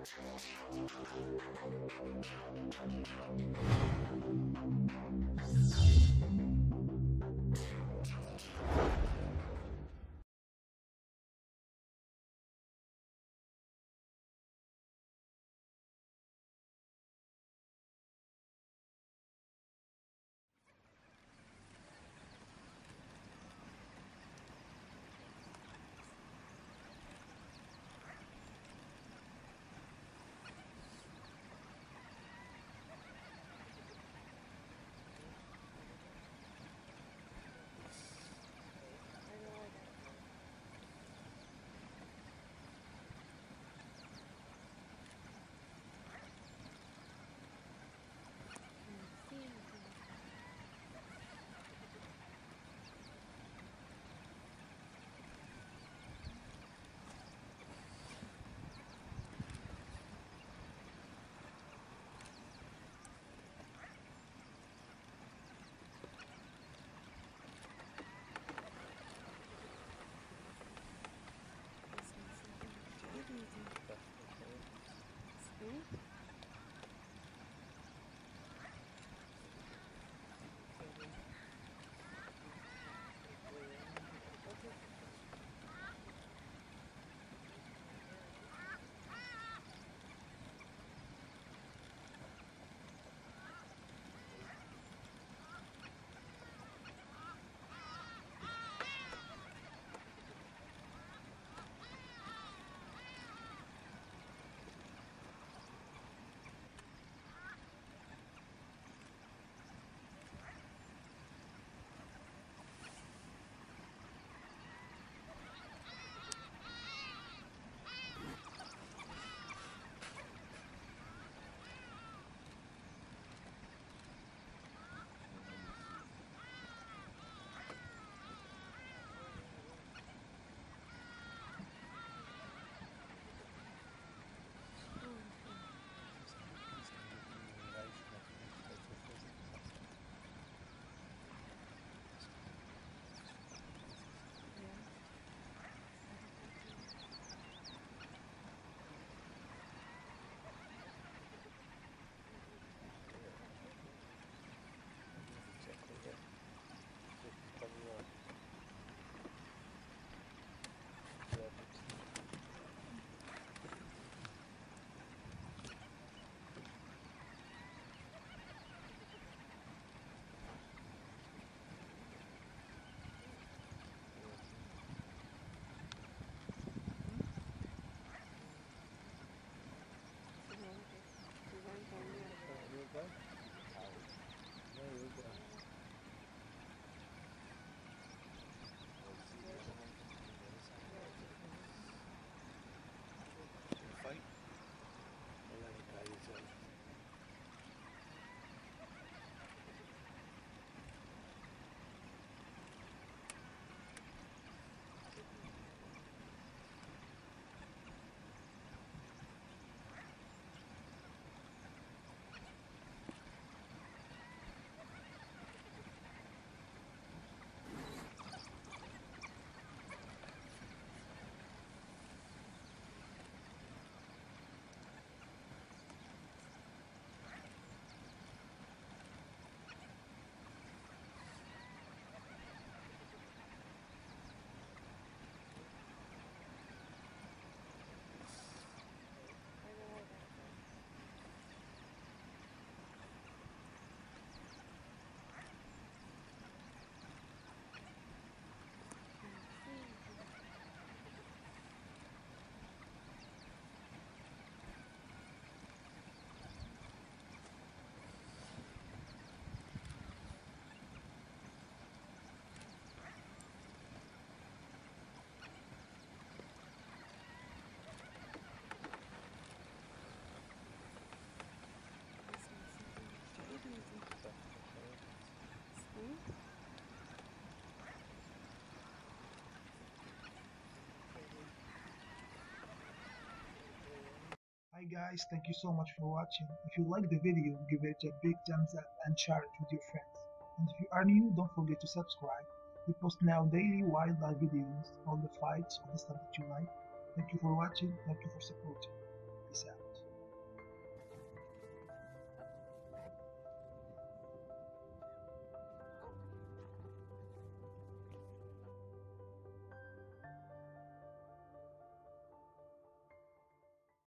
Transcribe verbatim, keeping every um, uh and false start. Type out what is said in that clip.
Hi guys, thank you so much for watching. If you like the video, give it a big thumbs up and share it with your friends. And if you are new, don't forget to subscribe. We post now daily wildlife videos, all the fights, all the stuff that you like. Thank you for watching, thank you for supporting.